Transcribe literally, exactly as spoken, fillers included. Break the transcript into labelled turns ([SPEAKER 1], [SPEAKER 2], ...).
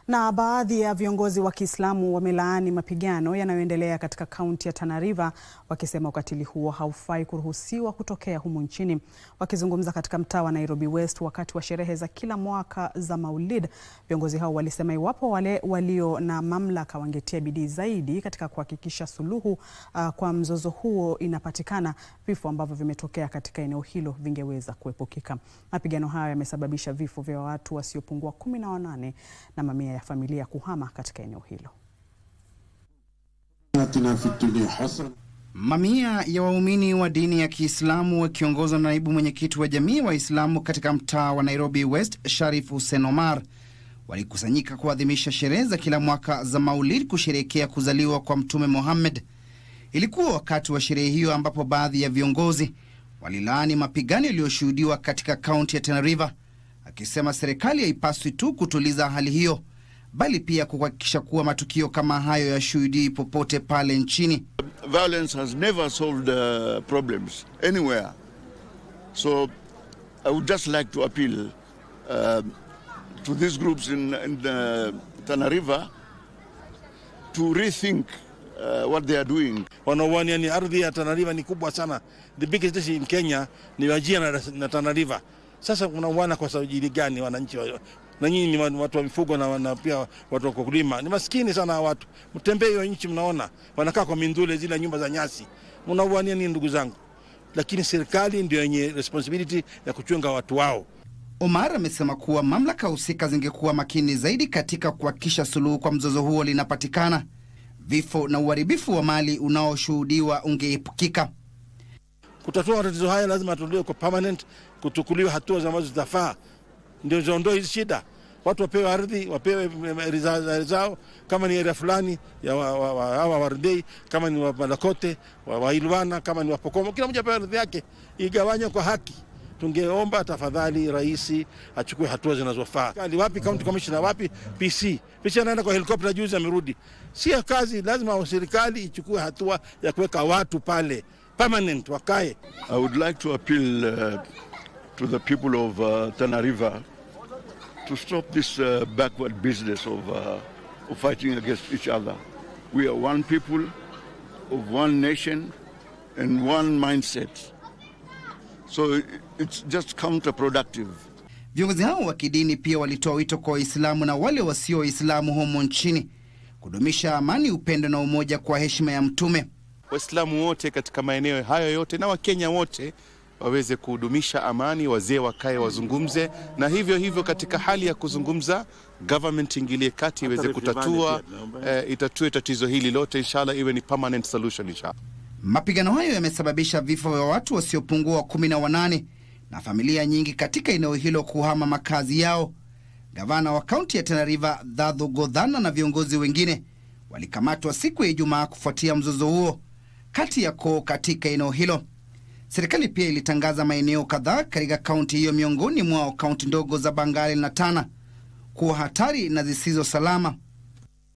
[SPEAKER 1] Na baadhi ya viongozi wa Kiislamu wamelaani mapigano yanayoendelea katika kaunti ya Tana River, wakisema ukatili huo haufai kuruhusiwa kutokea humu nchini. Wakizungumza katika mtaa wa Nairobi West wakati wa sherehe za kila mwaka za Maulid, viongozi hao walisema iwapo wale walio na mamlaka wangetia bidii zaidi katika kuhakikisha suluhu uh, kwa mzozo huo inapatikana, vifo ambavyo vimetokea katika eneo hilo vingeweza kuepukika. Mapigano hayo yamesababisha vifo vya watu wasiopungua kumi na wanane na mamia ya familia kuhama katika eneo hilo.
[SPEAKER 2] Mamia ya waumini wa dini ya Kiislamu wakiongozwa na naibu mwenyekiti wa jamii wa Islamu katika mtaa wa Nairobi West, Sharif Hussein Omar, walikusanyika kuadhimisha sherehe za kila mwaka za Maulid kusherehekea kuzaliwa kwa Mtume Muhammad. Ilikuwa wakati wa sherehe hiyo ambapo baadhi ya viongozi walilaani mapigano yaliyoshuhudiwa katika kaunti ya Tana River, akisema serikali haipaswi tu kutuliza hali hiyo, bali pia kuhakikisha kuwa matukio kama hayo yashuhudii popote pale nchini.
[SPEAKER 3] Violence has never solved uh, problems anywhere. So I would just like to appeal uh, to these groups in, in the Tana River to rethink uh, what they are doing.
[SPEAKER 4] Wanawania ni ardhi ya Tana River ni kubwa sana. The biggest city in Kenya ni Wajir na, na Tana River. Sasa unawana kwa sababu gani wananchi wa, na nyinyi ni watu wa mifugo na, na pia watu wa kulima. Ni maskini sana watu. Mtembee hiyo nchi mnaona wanakaa kwa mindule zile nyumba za nyasi. Mnawania ni ndugu zangu. Lakini serikali ndio yenye responsibility ya kuchunga watu wao.
[SPEAKER 2] Omar amesema kuwa mamlaka husika zingekuwa makini zaidi katika kuhakikisha suluhu kwa mzozo huo linapatikana, vifo na uharibifu wa mali unaoshuhudiwa ungeepukika.
[SPEAKER 4] Kutatua matatizo haya lazima atuliwe kwa permanent, kuchukuliwa hatua za ambazo zitafaa ndio ziondoe hizi shida. Watu wapewe ardhi, wapewe rizao zao, kama ni area fulani ya hawa Wardei, kama ni wa Malakote, wa Wailwana, kama ni wa Pokomo, kila mmoja apewe ardhi yake, igawanywe kwa haki. Tungeomba tafadhali rais achukue hatua zinazofaa. Kali wapi county commissioner, wapi P C? P C anaenda kwa helicopter juzi amerudi. Si kazi, lazima serikali ichukue hatua ya kuweka watu pale permanent wakae.
[SPEAKER 3] I would like to appeal uh, to the people of uh, Tana River to stop this uh, backward business of, uh, of fighting against each other. We are one people of one nation and one mindset. So it's just counterproductive.
[SPEAKER 2] Viongozi hao wa kidini pia walitoa wito kwa Waislamu na wale wasio Waislamu humu nchini kudumisha amani, upendo na umoja kwa heshima ya Mtume.
[SPEAKER 5] Waislamu wote katika maeneo hayo yote na Wakenya wote waweze kudumisha amani, wazee wakae wazungumze, na hivyo hivyo katika hali ya kuzungumza government ingilie kati iweze kutatua eh, itatue tatizo hili lote, inshallah iwe ni permanent solution inshallah.
[SPEAKER 2] Mapigano hayo yamesababisha vifo vya watu wasiopungua kumi na wanane na familia nyingi katika eneo hilo kuhama makazi yao. Gavana wa kaunti ya Tana River Dadho Godhana na viongozi wengine walikamatwa siku ya Ijumaa kufuatia mzozo huo kati ya koo katika eneo hilo. Serikali pia ilitangaza maeneo kadhaa katika kaunti hiyo, miongoni mwao kaunti ndogo za Bangali na Tana, kuwa hatari na zisizo salama.